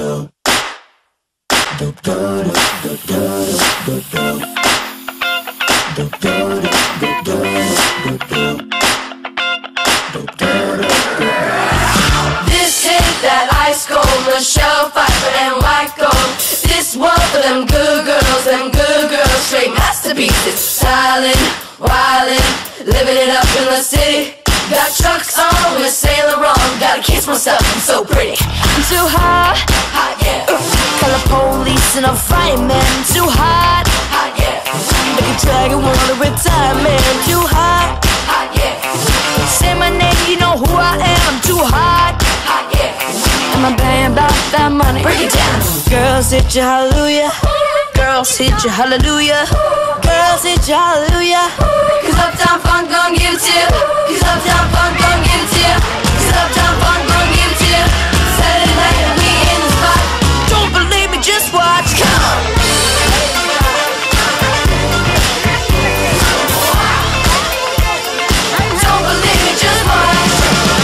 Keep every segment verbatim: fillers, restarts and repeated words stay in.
This hit that ice cold, Michelle Pfeiffer and white gold. This one for them good girls, them good girls, straight masterpieces. Styling, wildin', living it up in the city. Got Chucks on with Saint Laurent. Gotta kiss myself, I'm so pretty. I'm too hot, hot yeah. Call the police and I'm fighting, man. I'm too hot, hot yeah. Make a dragon wanna retire, man. I'm too hot, hot yeah. Say my name, you know who I am. I'm too hot, hot yeah. And my band about that money. Break it down. Girls hit you, hallelujah. Girls hit you, hallelujah. Girls hit you, hallelujah. Cause Uptown Funk gon' give it to you. Cause Uptown Funk gon' give it to you. Cause Uptown Funk gon' give it to you. Saturday night and we in the spot. Don't believe me, just watch. Come on. Don't believe me, just watch.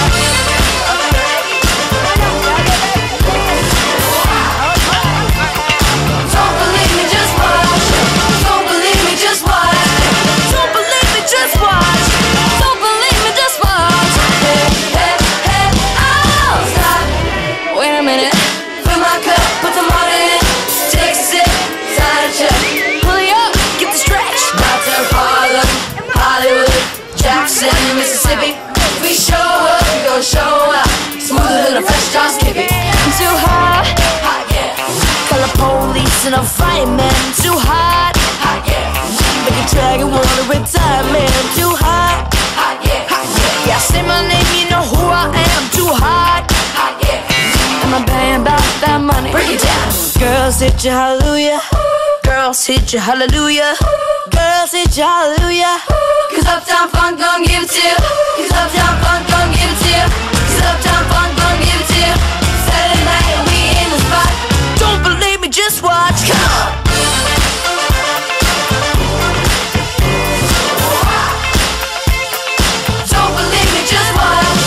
Don't believe me, just watch. Don't believe me, just watch. Don't believe me, just watch. Don't believe me, just watch. Hey, hey, hey, oh, stop. Wait a minute. Fill my cup, put the water in it. Take a sip, sign a check. Pull it up, get the stretch. Out to Harlem, Hollywood, Jackson, Mississippi. If we show up, we gon' show out. Smoother than a fresh drop skippy. I'm too hot, hot yeah. Call the police and I'm fighting, man. I'm too hot, hot yeah. Make a dragon wanna retire, man. I'm too hot, hot yeah. Hot yeah. Yeah, say my name, you know who I am. I'm too hot, hot yeah. And my band about that money. Break it down. Girls hit you, hallelujah. Girls hit you, hallelujah. Girls hit you, hallelujah. Cause Uptown Funk gon' give it to you. Cause Uptown Funk gon' give it to you. Cause Uptown Funk gon' give it to you. Saturday night and we in the spot. Don't believe me, just watch. Come on. Don't believe me, just watch.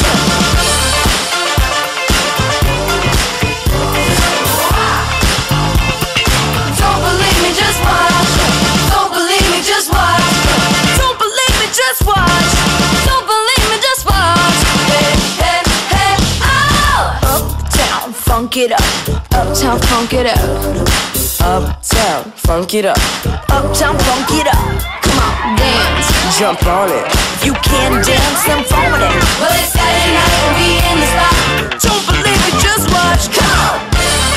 Don't believe me, just watch. Don't believe me, just watch. Don't believe me, just watch. Don't believe me, just watch. Hey, hey, hey, oh! Uptown, funk it up. Uptown, funk it up. Uptown, funk it up. Uptown, funk it up. Come on, dance, jump on it. If you can't dance, then phone it. Well, it's Saturday night and we in the spot. Don't believe me, just watch. Come on.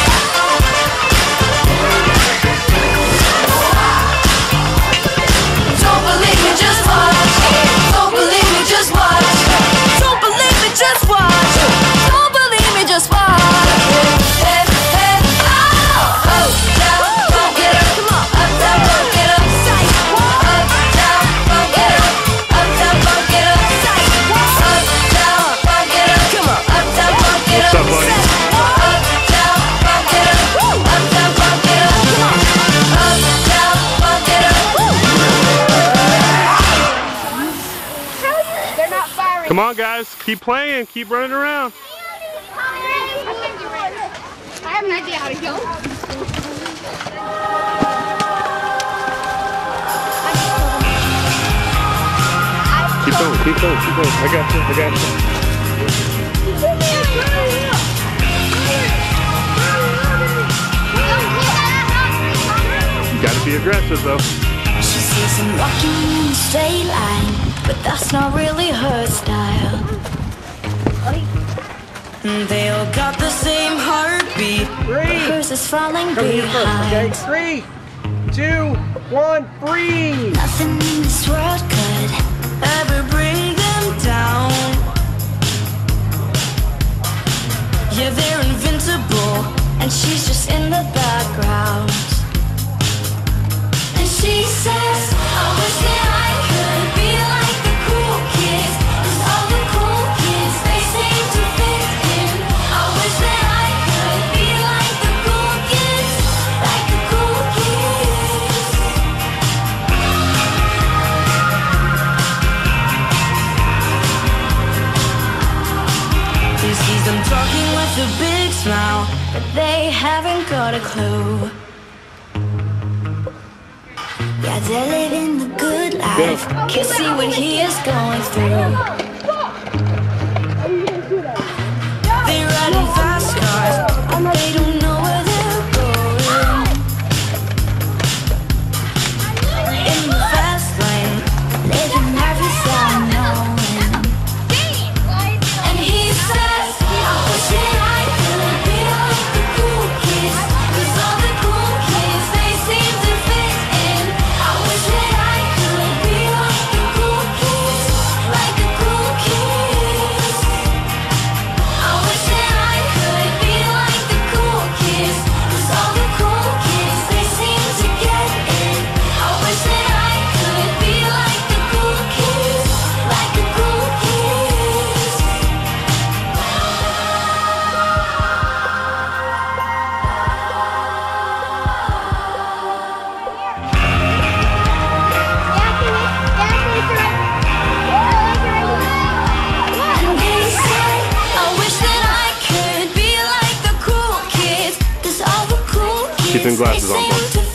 Don't believe me, just watch. Don't believe me, just watch. Don't believe me, just watch. Don't believe me, just watch. Hey, hey, oh! Uptown, funk it up. Come on. Uptown, funk it up. Uptown, funk it up. Uptown, funk it up. Uptown, funk it up. Come on. Uptown, funk it up. What's up, buddy? Uptown, funk it up. Uptown, funk it up. Come on. Uptown, funk it up. Come on, guys. Keep playing. Keep running around. I have an idea how to go. Keep going. Keep going. Keep going. I got you. I got you. You gotta be aggressive, though. She says I'm walking in a straight line, but that's not really her style. They all got the same heartbeat, but hers is falling behind. Three, two, one, breathe. Nothing in this world could ever bring them down. Yeah, they're invincible, and she's just in the background. And she says, I wish that I could be like the cool kids, 'cause all the cool kids, they seem to fit in. I wish that I could be like the cool kids, like the cool kids. He sees them talking with a big kids now, but they haven't got a clue. Yeah, they're living the good life. Can't see what he is going through. They're riding fast cars, but they don't know where they're going. In the fast lane, living life without knowing. And he says, I wish that I could be like the cool kids, 'cause all the cool kids, they seem to fit in. I wish that I could be like the cool kids, like the cool kids. I wish that I could be like the cool kids, 'cause all the cool kids, they seem to get in. I wish that I could be like the cool kids, like the cool kids. And they say, I wish that I could be like the cool kids, 'cause all the cool kids, Keep them glasses they on, seem bud. to